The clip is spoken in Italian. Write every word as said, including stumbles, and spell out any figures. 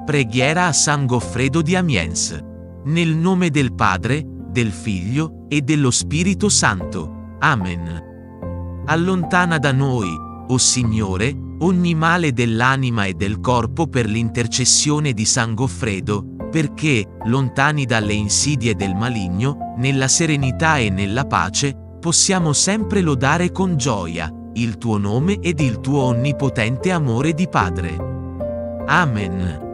Preghiera a San Goffredo di Amiens. Nel nome del Padre, del Figlio e dello Spirito Santo. Amen. Allontana da noi, o Signore, ogni male dell'anima e del corpo per l'intercessione di San Goffredo, perché, lontani dalle insidie del maligno, nella serenità e nella pace, possiamo sempre lodare con gioia il tuo nome ed il tuo onnipotente amore di Padre. Amen.